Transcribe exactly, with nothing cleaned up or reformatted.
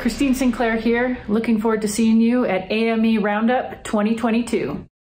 Christine Sinclair here, looking forward to seeing you at A M E Roundup twenty twenty-two.